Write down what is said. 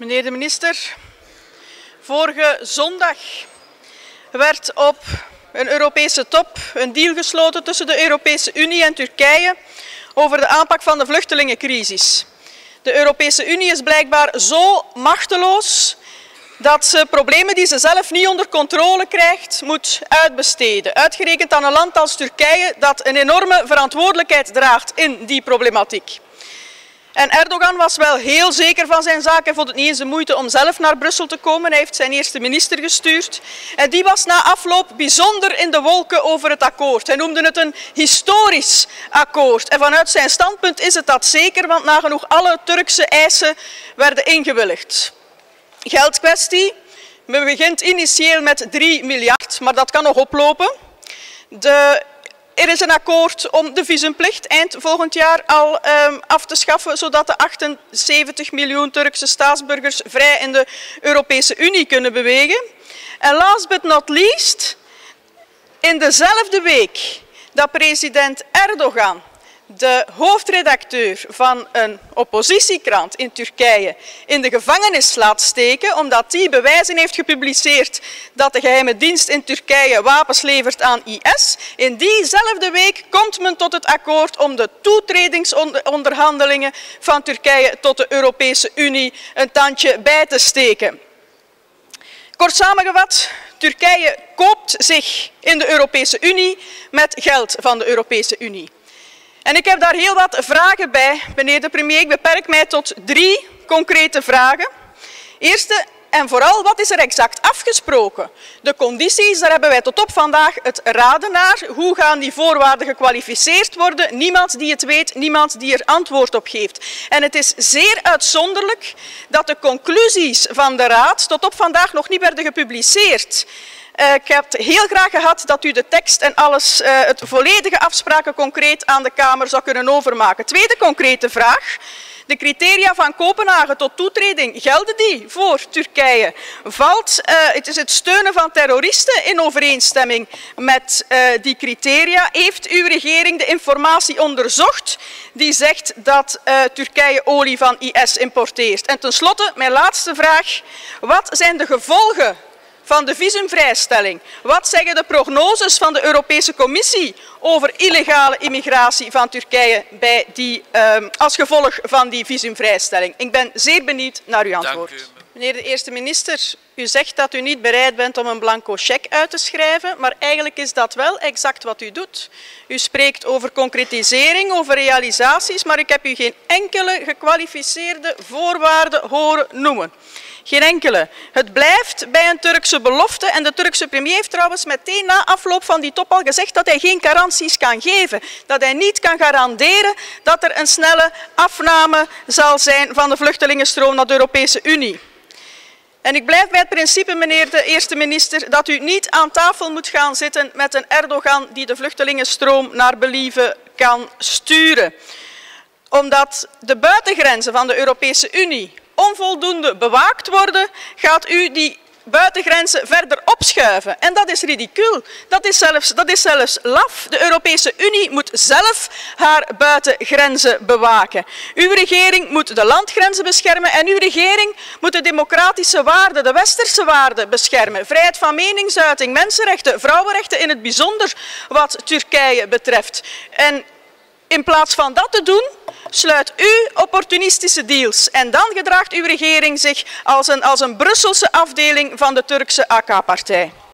Meneer de minister, vorige zondag werd op een Europese top een deal gesloten tussen de Europese Unie en Turkije over de aanpak van de vluchtelingencrisis. De Europese Unie is blijkbaar zo machteloos dat ze problemen die ze zelf niet onder controle krijgt, moet uitbesteden. Uitgerekend aan een land als Turkije dat een enorme verantwoordelijkheid draagt in die problematiek. En Erdogan was wel heel zeker van zijn zaak en vond het niet eens de moeite om zelf naar Brussel te komen. Hij heeft zijn eerste minister gestuurd en die was na afloop bijzonder in de wolken over het akkoord. Hij noemde het een historisch akkoord. En vanuit zijn standpunt is het dat zeker, want nagenoeg alle Turkse eisen werden ingewilligd. Geldkwestie. Men begint initieel met 3 miljard, maar dat kan nog oplopen. Er is een akkoord om de visumplicht eind volgend jaar al af te schaffen, zodat de 78 miljoen Turkse staatsburgers vrij in de Europese Unie kunnen bewegen. En last but not least, in dezelfde week dat president Erdogan de hoofdredacteur van een oppositiekrant in Turkije in de gevangenis laat steken, omdat die bewijzen heeft gepubliceerd dat de geheime dienst in Turkije wapens levert aan IS. In diezelfde week komt men tot het akkoord om de toetredingsonderhandelingen van Turkije tot de Europese Unie een tandje bij te steken. Kort samengevat, Turkije koopt zich in de Europese Unie met geld van de Europese Unie. En ik heb daar heel wat vragen bij, meneer de premier. Ik beperk mij tot 3 concrete vragen. Eerste en vooral, wat is er exact afgesproken? De condities, daar hebben wij tot op vandaag het raden naar. Hoe gaan die voorwaarden gekwalificeerd worden? Niemand die het weet, niemand die er antwoord op geeft. En het is zeer uitzonderlijk dat de conclusies van de Raad tot op vandaag nog niet werden gepubliceerd. Ik heb het heel graag gehad dat u de tekst en alles, het volledige afspraken concreet aan de Kamer zou kunnen overmaken. Tweede concrete vraag. De criteria van Kopenhagen tot toetreding, gelden die voor Turkije? Het is het steunen van terroristen in overeenstemming met die criteria. Heeft uw regering de informatie onderzocht die zegt dat Turkije olie van IS importeert? En tenslotte, mijn laatste vraag. Wat zijn de gevolgen van de visumvrijstelling? Wat zeggen de prognoses van de Europese Commissie over illegale immigratie van Turkije als gevolg van die visumvrijstelling? Ik ben zeer benieuwd naar uw antwoord. Dank u. Meneer de eerste minister, u zegt dat u niet bereid bent om een blanco cheque uit te schrijven, maar eigenlijk is dat wel exact wat u doet. U spreekt over concretisering, over realisaties, maar ik heb u geen enkele gekwalificeerde voorwaarde horen noemen. Geen enkele. Het blijft bij een Turkse belofte en de Turkse premier heeft trouwens meteen na afloop van die top al gezegd dat hij geen garanties kan geven. Dat hij niet kan garanderen dat er een snelle afname zal zijn van de vluchtelingenstroom naar de Europese Unie. En ik blijf bij het principe, meneer de eerste minister, dat u niet aan tafel moet gaan zitten met een Erdogan die de vluchtelingenstroom naar believen kan sturen. Omdat de buitengrenzen van de Europese Unie onvoldoende bewaakt worden, gaat u die buitengrenzen verder opschuiven. En dat is ridicuul. Dat is zelfs laf. De Europese Unie moet zelf haar buitengrenzen bewaken. Uw regering moet de landgrenzen beschermen en uw regering moet de democratische waarden, de westerse waarden beschermen. Vrijheid van meningsuiting, mensenrechten, vrouwenrechten in het bijzonder wat Turkije betreft. En in plaats van dat te doen, sluit u opportunistische deals en dan gedraagt uw regering zich als een Brusselse afdeling van de Turkse AK-partij.